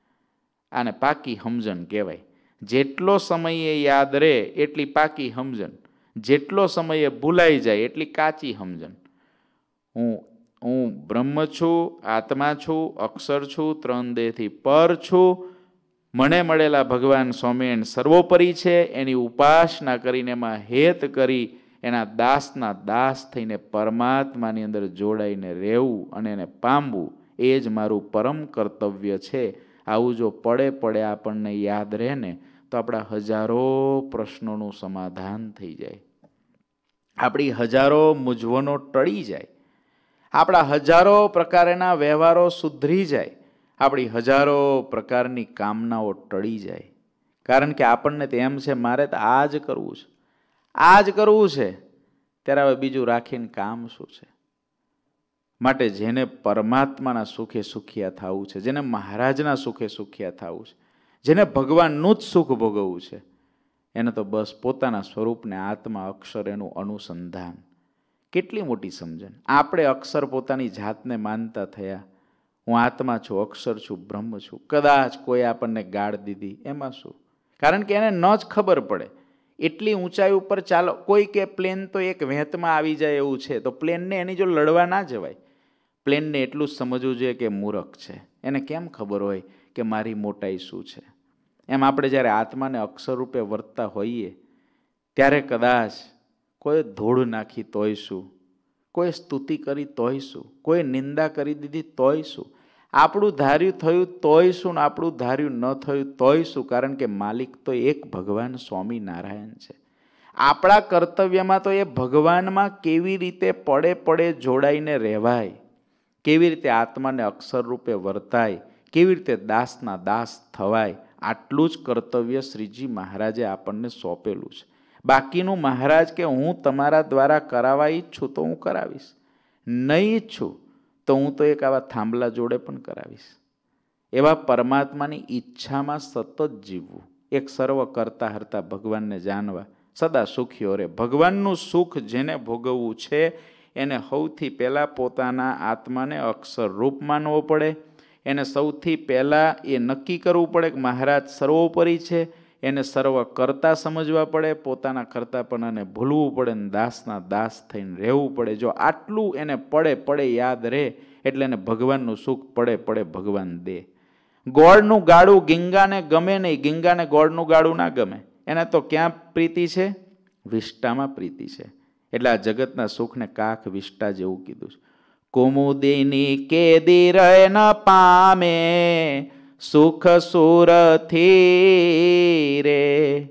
આને પાકી સમજણ કહેવાય. જેટલો સમયે યાદ રહે એટલી પાકી સમજણ, જેટલો સમયે ભૂલાઈ જાય એટલી કાચી સમજણ. હું હું બ્રહ્મ છું, આત્મા છું, અક્ષર છું, ત્રણ દેહથી પર છું, મને મળેલા ભગવાન સ્વામિનારાયણ સર્વોપરી છે, એની ઉપાસના કરીને એમાં હેત કરી એના દાસના દાસ થઈને પરમાત્માની અંદર જોડાઈને રહેવું અને એને પામવું, એ જ મારું પરમ કર્તવ્ય છે. આવું જો પડે પડે આપણને યાદ રહે ને તો આપણા હજારો પ્રશ્નોનું સમાધાન થઈ જાય, આપણી હજારો મૂંઝવણો ટળી જાય, આપણા હજારો પ્રકારના વ્યવહારો સુધરી જાય, આપણી હજારો પ્રકારની કામનાઓ ટળી જાય. કારણ કે આપણને તેમ છે મારે તો આ જ કરવું છે, આ જ કરવું છે, ત્યારે હવે બીજું રાખીને કામ શું છે? માટે જેને પરમાત્માના સુખે સુખિયા થવું છે, જેને મહારાજના સુખે સુખિયા થવું છે, જેને ભગવાનનું જ સુખ ભોગવવું છે, એને તો બસ પોતાના સ્વરૂપને આત્મા અક્ષર એનું અનુસંધાન. કેટલી મોટી સમજણ! આપણે અક્ષર પોતાની જાતને માનતા થયા, હું આત્મા છું, અક્ષર છું, બ્રહ્મ છું. કદાચ કોઈ આપણને ગાળ દીધી, એમાં શું? કારણ કે એને ન જ ખબર પડે. એટલી ઊંચાઈ ઉપર ચાલો, કોઈ કે પ્લેન તો એક વેંતમાં આવી જાય એવું છે, તો પ્લેનને એની જો લડવા ના જવાય. પ્લેનને એટલું જ સમજવું જોઈએ કે મૂરખ છે, એને કેમ ખબર હોય કે મારી મોટાઈ શું છે. એમ આપણે જ્યારે આત્માને અક્ષર રૂપે વર્તતા હોઈએ ત્યારે કદાચ કોઈ ધૂળ નાખી તોય શું, કોઈ સ્તુતિ કરી તોય શું, કોઈ નિંદા કરી દીધી તોય શું, આપણું ધાર્યું થયું તોય શું, ને આપણું ધાર્યું ન થયું તોય શું. કારણ કે માલિક તો એક ભગવાન સ્વામિનારાયણ છે. આપણા કર્તવ્યમાં તો એ ભગવાનમાં કેવી રીતે પડે પડે જોડાઈને રહેવાય, કેવી રીતે આત્માને અક્ષર રૂપે વર્તાય, કેવી રીતે દાસના દાસ થવાય, આટલું જ કર્તવ્ય શ્રીજી મહારાજે આપણને સોંપેલું છે. બાકીનું મહારાજ કે હું તમારા દ્વારા કરાવવા ઈચ્છું તો હું કરાવીશ, નહીં ઈચ્છું તો હું તો એક આવા થાંભલા જોડે પણ કરાવીશ. એવા પરમાત્માની ઈચ્છામાં સતત જીવવું, એક સર્વ કરતા હરતા ભગવાનને જાણવા, સદા સુખીઓ રહે. ભગવાનનું સુખ જેને ભોગવવું છે એને સૌથી પહેલાં પોતાના આત્માને અક્ષર રૂપ માનવો પડે. એને સૌથી પહેલાં એ નક્કી કરવું પડે કે મહારાજ સર્વોપરી છે. એને સર્વ કરતા સમજવા પડે, પોતાના કરતાપણાને ભૂલવું પડે ને દાસના દાસ થઈને રહેવું પડે. જો આટલું એને પડે પડે યાદ રહે એટલે એને ભગવાનનું સુખ પડે પડે ભગવાન દે. ગોળનું ગાડું ગીંગાને ગમે નહીં, ગીંગાને ગોળનું ગાડું ના ગમે. એને તો ક્યાં પ્રીતિ છે? વિષ્ટામાં પ્રીતિ છે. એટલે આ જગતના સુખને કાખ વિષ્ટા જેવું કીધું છે. કુમુદિની કેદી રહે ન પામે સુખ સુરથી રે,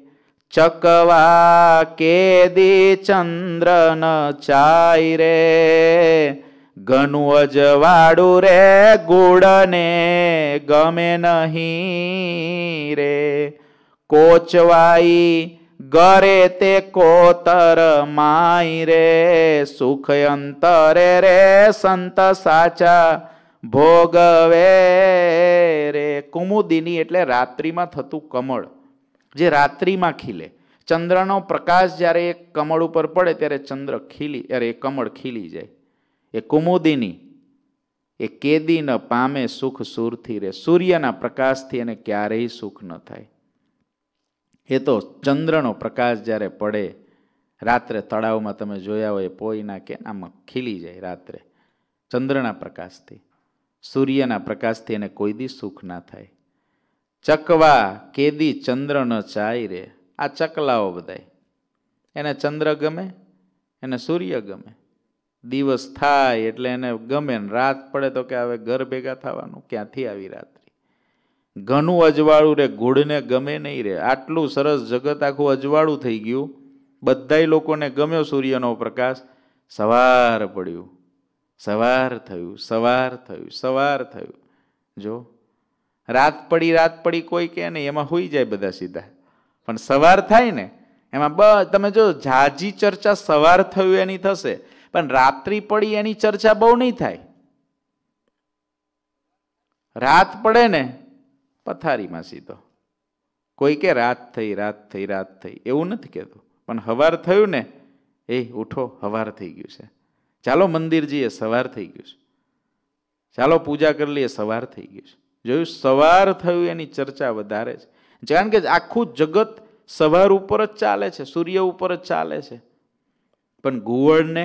ચકવા કેદી ચંદ્ર ન ચાય રે, ઘનું અજવાડું રે ગુડને ગમે નહીં રે, કોચવાઈ ગરે તે કોતર માય રે, સુખ અંતરે રે સંત સાચા ભોગવે રે. કુમુદિની એટલે રાત્રિમાં થતું કમળ, જે રાત્રિમાં ખીલે. ચંદ્રનો પ્રકાશ જ્યારે એક કમળ ઉપર પડે ત્યારે ચંદ્ર ખીલી અરે એ કમળ ખીલી જાય. એ કુમુદિની એ કેદી ન પામે સુખ સુરથી રે. સૂર્યના પ્રકાશથી એને ક્યારેય સુખ ન થાય. એ તો ચંદ્રનો પ્રકાશ જ્યારે પડે રાત્રે તળાવમાં તમે જોયા હોય પોઈ નાખે આમાં ખીલી જાય રાત્રે ચંદ્રના પ્રકાશથી. સૂર્યના પ્રકાશથી એને કોઈ દી સુખ ના થાય. ચકવા કેદી ચંદ્ર ન ચાય રે. આ ચકલાઓ બધાય એને ચંદ્ર ગમે, એને સૂર્ય ગમે. દિવસ થાય એટલે એને ગમે ને રાત પડે તો કે હવે ઘર ભેગા થવાનું, ક્યાંથી આવી રાત્રિ. ઘણું અજવાળું રે ગુડને ગમે નહીં રે. આટલું સરસ જગત આખું અજવાળું થઈ ગયું, બધાય લોકોને ગમ્યો સૂર્યનો પ્રકાશ. સવાર પડ્યું, સવાર થયું, સવાર થયું, સવાર થયું. જો રાત પડી રાત પડી કોઈ કે નહીં, એમાં હોઈ જાય બધા સીધા. પણ સવાર થાય ને એમાં બ તમે જો ઝાઝી ચર્ચા સવાર થયું એની થશે, પણ રાત્રિ પડી એની ચર્ચા બહુ નહીં થાય. રાત પડે ને પથારીમાં સીધો કોઈ કે રાત થઈ રાત થઈ રાત થઈ એવું નથી કહેતું, પણ હવાર થયું ને એ ઉઠો હવાર થઈ ગયું છે, ચાલો મંદિર જઈએ સવાર થઈ ગયું છે, ચાલો પૂજા કરી લઈએ સવાર થઈ ગયું છે. જોયું, સવાર થયું એની ચર્ચા વધારે છે. કારણ કે આખું જગત સવાર ઉપર જ ચાલે છે, સૂર્ય ઉપર જ ચાલે છે. પણ ઘુવડને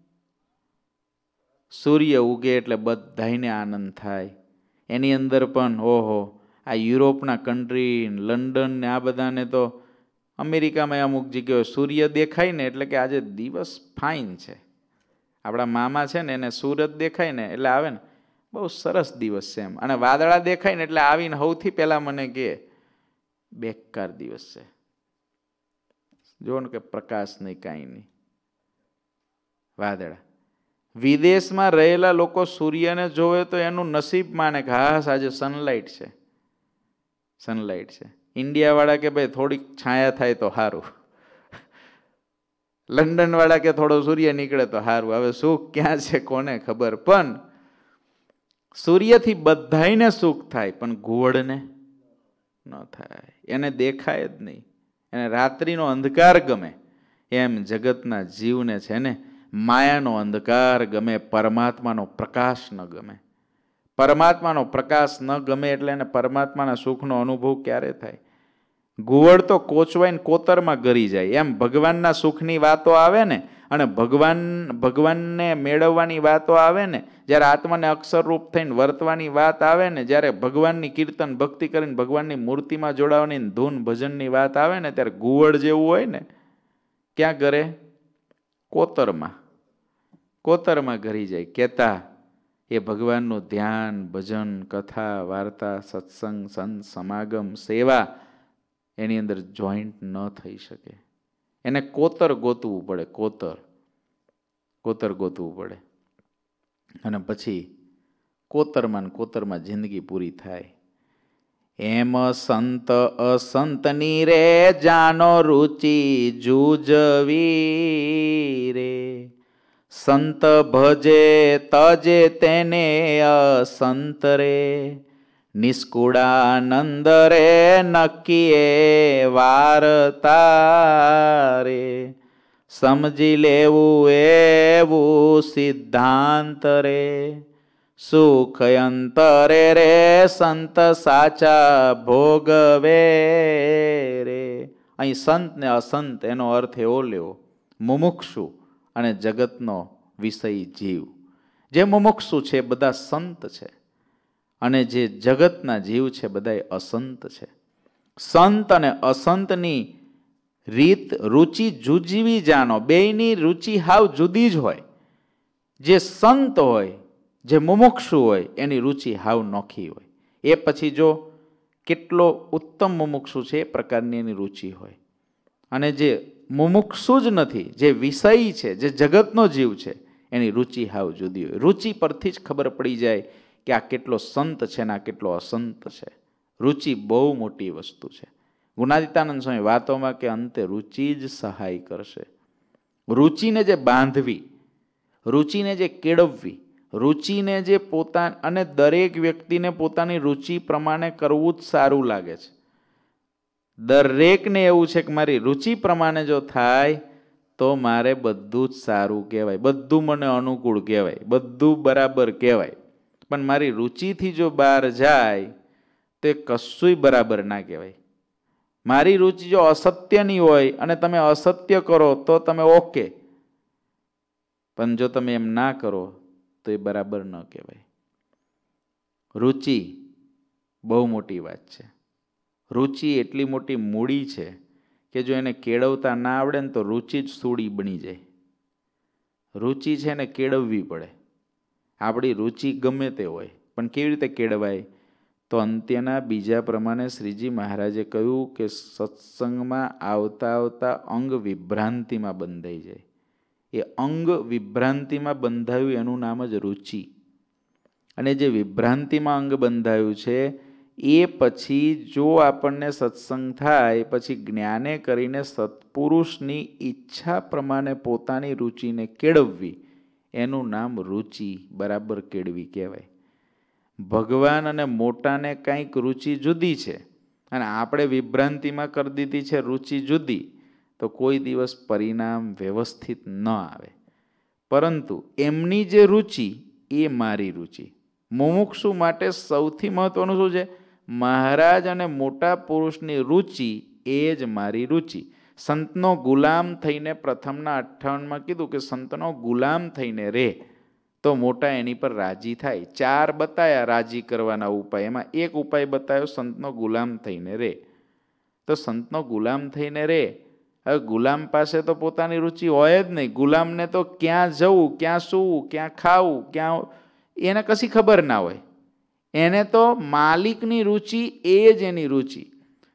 સૂર્ય ઉગે એટલે બધાને આનંદ થાય. એની અંદર પણ ઓહો આ યુરોપના કન્ટ્રી લંડન ને આ બધાને તો અમેરિકામાં અમુક જગ્યાએ સૂર્ય દેખાય ને એટલે કે આજે દિવસ ફાઇન છે. આપણા મામા છે ને એને સુરત દેખાય ને એટલે આવે ને બહુ સરસ દિવસ છે એમ, અને વાદળા દેખાય ને એટલે આવીને સૌથી પહેલા મને કહે બેકાર દિવસ છે. જો ને કે પ્રકાશ નહીં કાંઈ નહીં, વાદળા. વિદેશમાં રહેલા લોકો સૂર્યને જોવે તો એનું નસીબ માને કે હા આજે સનલાઇટ છે, સનલાઇટ છે. ઇન્ડિયા વાળા કે ભાઈ થોડીક છાયા થાય તો સારું, લંડન વાળા કે થોડો સૂર્ય નીકળે તો સારું. હવે સુખ ક્યાં છે કોને ખબર, પણ સૂર્યથી બધાને સુખ થાય પણ ઘુવડને ન થાય, એને દેખાય જ નહીં, એને રાત્રિનો અંધકાર ગમે. એમ જગતના જીવને છે ને માયાનો અંધકાર ગમે, પરમાત્માનો પ્રકાશ ન ગમે. પરમાત્માનો પ્રકાશ ન ગમે એટલે એને પરમાત્માના સુખનો અનુભવ ક્યારે થાય? ઘુવડ તો કોચવાઈને કોતરમાં ગરી જાય. એમ ભગવાનના સુખની વાતો આવે ને અને ભગવાન ભગવાનને મેળવવાની વાતો આવે ને, જ્યારે આત્માને અક્ષરરૂપ થઈને વર્તવાની વાત આવે ને, જ્યારે ભગવાનની કીર્તન ભક્તિ કરીને ભગવાનની મૂર્તિમાં જોડાવાની ધૂન ભજનની વાત આવે ને, ત્યારે ઘુવડ જેવું હોય ને ક્યાં કરે? કોતરમાં, કોતરમાં ઘરી જાય. કહેતા એ ભગવાનનું ધ્યાન ભજન કથા વાર્તા સત્સંગ સંત સમાગમ સેવા એની અંદર જોઈન્ટ ન થઈ શકે. એને કોતર ગોતવું પડે, કોતર કોતર ગોતવું પડે, અને પછી કોતરમાં ને કોતરમાં જિંદગી પૂરી થાય. એમ સંત અસંતની રે જાનો રુચિ જૂજવી રે, સંત ભજે તજે તેને અસંત રે, નિષ્કુળાનંદ રે નક્કીએ વાર્તા રે, સમજી લેવું એવું સિદ્ધાંત રે, સુખ અંતરે રે સંત સાચા ભોગવે રે. અહીં સંત ને અસંત એનો અર્થ એવો લેવો, મુમુક્ષુ અને જગતનો વિષય જીવ. જે મુમુક્ષુ છે બધા સંત છે અને જે જગતના જીવ છે બધા અસંત છે. સંત અને અસંતની રીત રુચિ જુજવી જાણો, બેયની રુચિ હાવ જુદી જ હોય. જે સંત હોય, જે મુમુક્ષુ હોય એની રુચિ હાવ નોખી હોય. એ પછી જો કેટલો ઉત્તમ મુમુક્ષુ છે એ પ્રકારની એની રુચિ હોય. અને જે મુમુક્ષુ જ નથી, જે વિષય છે, જે જગતનો જીવ છે એની રુચિ હાવ જુદી હોય. રુચિ પરથી જ ખબર પડી જાય કે આ કેટલો સંત છે ને આ કેટલો અસંત છે. રુચિ બહુ મોટી વસ્તુ છે. ગુણાતીતાનંદ સ્વામી વાતોમાં કે અંતે રુચિ જ સહાય કરશે. રુચિને જે બાંધવી, રુચિને જે કેળવવી, રુચિને જે પોતા અને દરેક વ્યક્તિને પોતાની રુચિ પ્રમાણે કરવું જ સારું લાગે છે. દરેકને એવું છે કે મારી રુચિ પ્રમાણે જો થાય તો મારે બધું જ સારું કહેવાય, બધું મને અનુકૂળ કહેવાય, બધું બરાબર કહેવાય. પણ મારી રુચિથી જો બહાર જાય તો એ કશુંય બરાબર ના કહેવાય. મારી રુચિ જો અસત્યની હોય અને તમે અસત્ય કરો તો તમે ઓકે, પણ જો તમે એમ ના કરો તો એ બરાબર ન કહેવાય. રુચિ બહુ મોટી વાત છે. રુચિ એટલી મોટી મૂડી છે કે જો એને કેળવતા ના આવડે ને તો રુચિ જ સૂડી બની જાય. રુચિ છે એને કેળવવી પડે. આપણી રુચિ ગમે તે હોય પણ કેવી રીતે કેળવાય? તો અંત્યના બીજા પ્રમાણે શ્રીજી મહારાજે કહ્યું કે સત્સંગમાં આવતા આવતા અંગ વિભ્રાંતિમાં બંધાઈ જાય. એ અંગ વિભ્રાંતિમાં બંધાયું એનું નામ જ રુચિ. અને જે વિભ્રાંતિમાં અંગ બંધાયું છે એ પછી જો આપણને સત્સંગ થાય પછી જ્ઞાને કરીને સત્પુરુષની ઈચ્છા પ્રમાણે પોતાની રુચિને કેળવવી એનું નામ રુચિ બરાબર કેળવી કહેવાય. ભગવાન અને મોટાને કંઈક રુચિ જુદી છે અને આપણે વિભ્રાંતિમાં કરી દીધી છે રુચિ જુદી, તો કોઈ દિવસ પરિણામ વ્યવસ્થિત ન આવે. પરંતુ એમની જે રુચિ એ મારી રુચિ. મુમુક્ષુ માટે સૌથી મહત્વનું શું છે? મહારાજ અને મોટા પુરુષની રુચિ એ જ મારી રુચિ. સંતનો ગુલામ થઈને પ્રથમના અઠ્ઠાવનમાં કીધું કે સંતનો ગુલામ થઈને રે તો મોટા એની પર રાજી થાય. ચાર બતાયા રાજી કરવાના ઉપાય, એમાં એક ઉપાય બતાવ્યો સંતનો ગુલામ થઈને રે. તો સંતનો ગુલામ થઈને રે. હવે ગુલામ પાસે તો પોતાની રુચિ હોય જ નહીં. ગુલામને તો ક્યાં જવું, ક્યાં સૂવું, ક્યાં ખાવું, ક્યાં એને કશી ખબર ના હોય. એને તો માલિકની રુચિ એ જ એની રુચિ.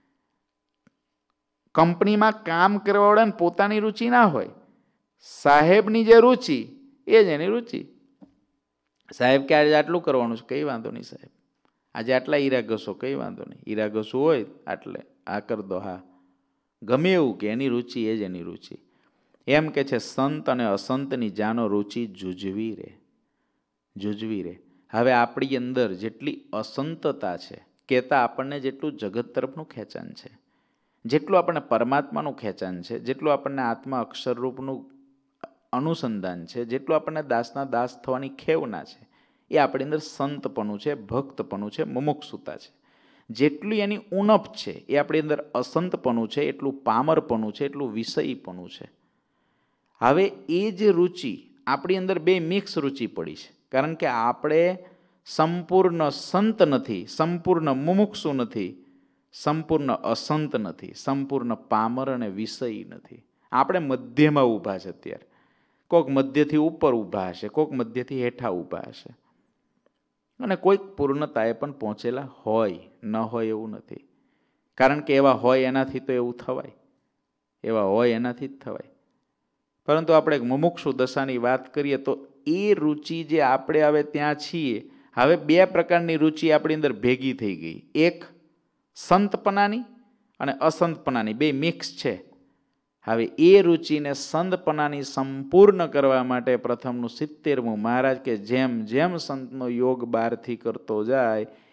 કંપનીમાં કામ કરવા વાળાને પોતાની રુચિ ના હોય. સાહેબની જે રુચિ એ જ એની રુચિ. સાહેબ કે આજે આટલું કરવાનું છે, કંઈ વાંધો નહીં સાહેબ. આજે આટલા હીરા ઘસો, કંઈ વાંધો નહીં. હીરા ઘસવું હોય આટલે આ કર દો, હા. ગમે એવું કે એની રુચિ એ જ એની રુચિ. એમ કે છે સંત અને અસંતની જાનો રુચિ જુજવી રહે, જુજવી રહે. હવે આપણી અંદર જેટલી અસંતતા છે, કહેતા આપણને જેટલું જગત તરફનું ખેંચાણ છે, જેટલું આપણને પરમાત્માનું ખેંચાણ છે, જેટલું આપણને આત્મા અક્ષરરૂપનું અનુસંધાન છે, જેટલું આપણને દાસના દાસ થવાની ખેવના છે, એ આપણી અંદર સંતપણું છે, ભક્તપણું છે, મુમુક્ષુતા છે. જેટલી એની ઉણપ છે એ આપણી અંદર અસંતપણું છે, એટલું પામરપણું છે, એટલું વિષયીપણું છે. હવે એ જે રુચિ આપણી અંદર બે મિક્સ રુચિ પડી છે. કારણ કે આપણે સંપૂર્ણ સંત નથી, સંપૂર્ણ મુમુક્ષુ નથી, સંપૂર્ણ અસંત નથી, સંપૂર્ણ પામર અને વિષયી નથી. આપણે મધ્યમાં ઊભા છે અત્યારે. કોઈક મધ્યથી ઉપર ઊભા હશે, કોઈક મધ્યથી હેઠા ઊભા હશે, અને કોઈક પૂર્ણતાએ પણ પહોંચેલા હોય, ન હોય એવું નથી. કારણ કે એવા હોય એનાથી તો એવું થવાય, એવા હોય એનાથી જ થવાય. પરંતુ આપણે એક મુમુક્ષુ દશાની વાત કરીએ તો એ રુચિ જે આપણે હવે ત્યાં છીએ, હવે બે પ્રકારની રુચિ આપણી અંદર ભેગી થઈ ગઈ. એક સંતપણાની અને અસંતપણાની, બે મિક્સ છે. હવે એ રુચિને સંતપણાની સંપૂર્ણ કરવા માટે પ્રથમનું સિત્તેરમું મહારાજ કે જેમ જેમ સંતનો યોગ બહારથી કરતો જાય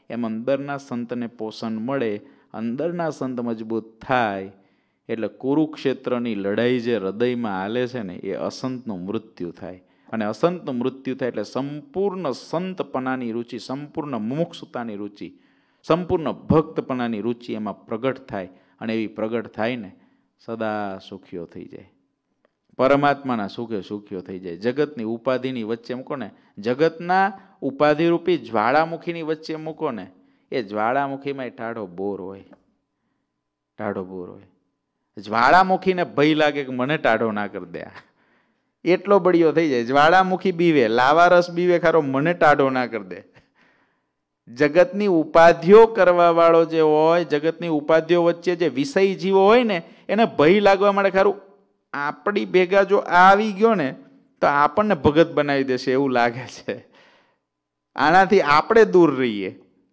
એમ અંદરના સંતને પોષણ મળે, અંદરના સંત મજબૂત થાય એટલે કુરુક્ષેત્રની લડાઈ જે હૃદયમાં હાલે છે ને એ અસંતનું મૃત્યુ થાય. અને અસંતનું મૃત્યુ થાય એટલે સંપૂર્ણ સંતપણાની રુચિ, સંપૂર્ણ મુમુક્ષુતાની રુચિ, સંપૂર્ણ ભક્તપણાની રુચિ એમાં પ્રગટ થાય. અને એવી પ્રગટ થાય ને સદા સુખીઓ થઈ જાય, પરમાત્માના સુખે સુખીઓ થઈ જાય. જગતની ઉપાધિની વચ્ચે મૂકો ને, જગતના ઉપાધિરૂપી જ્વાળામુખીની વચ્ચે મૂકો ને, એ જ્વાળામુખીમાં ટાઢો બોર હોય, ટાઢો બોર હોય. જ્વાળામુખીને ભય લાગે કે મને ટાઢો ના કરી દે, એટલો બળિયો થઈ જાય. જ્વાળામુખી બીવે, લાવા રસ બીવે ખારો, મને ટાઢો ના કરી દે. જગતની ઉપાધિઓ કરવા વાળો જે હોય, જગતની ઉપાધિઓ વચ્ચે જે વિષય જીવો હોય ને એને ભય લાગવા માટે ખારું આપણી ભેગા જો આવી ગયો ને તો આપણને ભગત બનાવી દેશે એવું લાગે છે. આનાથી આપણે દૂર રહીએ,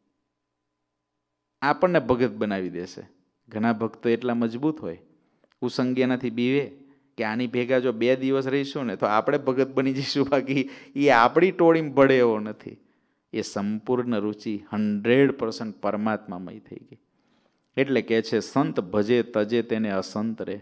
આપણને ભગત બનાવી દેશે. ઘણા ભક્તો એટલા મજબૂત હોય, કુસંગી એનાથી બીવે કે આની ભેગા જો બે દિવસ રહીશું ને તો આપણે ભગત બની જઈશું, બાકી એ આપણી ટોળીમાં ભળે એવો નથી. એ સંપૂર્ણ રુચિ હંડ્રેડ પર્સન્ટ પરમાત્મામય થઈ ગઈ. એટલે કે છે સંત ભજે તજે તેને અસંત રે.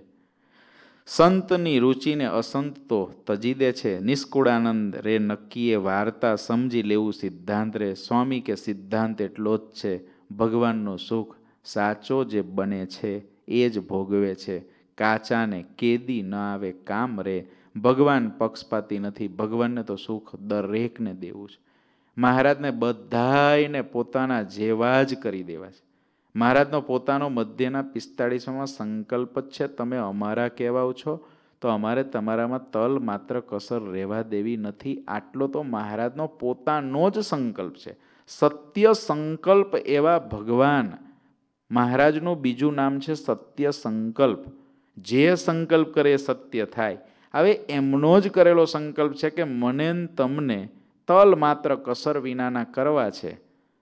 સંતની રુચિને અસંત તો તજી દે છે. નિષ્કુળાનંદ રે નક્કી એ વાર્તા સમજી લેવું સિદ્ધાંત રે. સ્વામી કે સિદ્ધાંત એટલો જ છે, ભગવાનનું સુખ સાચો જે બને છે એ જ ભોગવે છે. કાચાને કેદી ન આવે કામ રે. ભગવાન પક્ષપાતી નથી, ભગવાનને તો સુખ દરેકને દેવું છે. મહારાજને બધાયને પોતાના જેવા જ કરી દેવા છે. મહારાજનો પોતાનો મધ્યના પિસ્તાળીસમાં સંકલ્પ જ છે, તમે અમારા કહેવાઓ છો તો અમારે તમારામાં તલ માત્ર કસર રહેવા દેવી નથી. આટલો તો મહારાજનો પોતાનો જ સંકલ્પ છે. સત્ય સંકલ્પ એવા ભગવાન. મહારાજનું બીજું નામ છે સત્ય સંકલ્પ. જે સંકલ્પ કરે એ સત્ય થાય. હવે એમનો જ કરેલો સંકલ્પ છે કે મને તમને તલ માત્ર કસર વિનાના કરવા છે.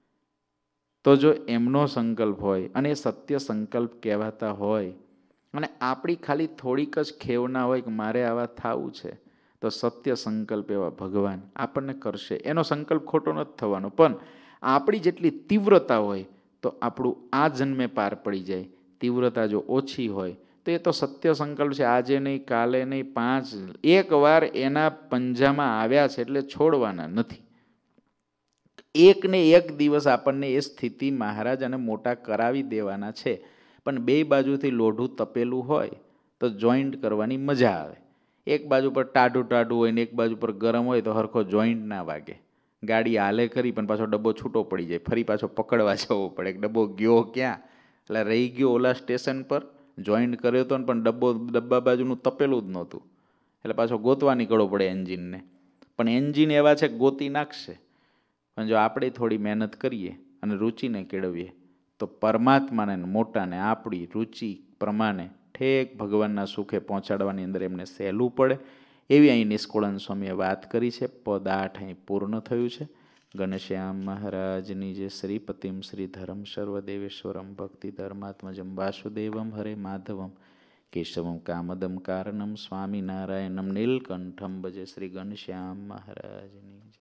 તો જો એમનો સંકલ્પ હોય અને એ સત્ય સંકલ્પ કહેવાતા હોય અને આપણી ખાલી થોડીક જ ખેવના હોય કે મારે આવા થવું છે, તો સત્ય સંકલ્પ એવા ભગવાન આપણને કરશે. એનો સંકલ્પ ખોટો નથી થવાનો, પણ આપણી જેટલી તીવ્રતા હોય તો આપણું આ જન્મે પાર પડી જાય. તીવ્રતા જો ઓછી હોય તો એ તો સત્ય સંકલ્પ છે, આજે નહીં કાલે નહીં, પાંચ એક વાર એના પંજામાં આવ્યા છે એટલે છોડવાના નથી. એક ને એક દિવસ આપણને એ સ્થિતિ મહારાજ અને મોટા કરાવી દેવાના છે. પણ બે બાજુથી લોઢું તપેલું હોય તો જોઈન્ટ કરવાની મજા આવે. એક બાજુ પર ટાઢું ટાઢું હોય ને એક બાજુ પર ગરમ હોય તો હરખો જોઈન્ટ ના વાગે. ગાડી હાલે કરી પણ પાછો ડબ્બો છૂટો પડી જાય, ફરી પાછો પકડવા જવો પડે. ડબ્બો ગયો ક્યાં? એટલે રહી ગયો ઓલા સ્ટેશન પર, જોઈન્ટ કર્યો હતો પણ ડબ્બો ડબ્બા બાજુનું તપેલું જ નહોતું, એટલે પાછો ગોતવા નીકળવો પડે એન્જિનને. પણ એન્જિન એવા છે ગોતી નાખશે. પણ જો આપણે થોડી મહેનત કરીએ અને રુચિને કેળવીએ તો પરમાત્માને મોટાને આપણી રુચિ પ્રમાણે ઠેક ભગવાનના સુખે પહોંચાડવાની અંદર એમને સહેલું પડે. એવી અહીં નિષ્કુળાનંદ સ્વામીએ વાત કરી છે. પદ આઠ અહીં પૂર્ણ થયું છે. ઘનશ્યામ મહારાજની જે શ્રીપતિમ શ્રી ધર્મ સર્વદેવેશ્વરમ ભક્તિ ધર્માત્મજમ વાસુદેવમ હરે માધવમ કેશવમ કામદમ કારણમ સ્વામિનારાયણમ નીલકંઠમ ભજે. શ્રી ઘનશ્યામ મહારાજની